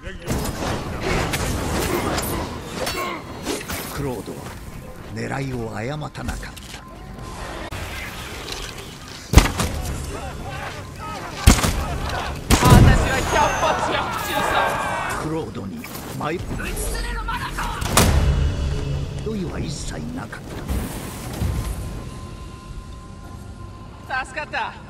クロードは狙いを誤ったなかった。 私は100発100中さ。 クロードに迷いは一切なかった。 助かった。